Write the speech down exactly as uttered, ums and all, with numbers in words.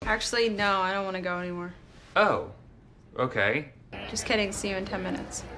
Actually, no, I don't want to go anymore. Oh, okay. Just kidding. See you in ten minutes.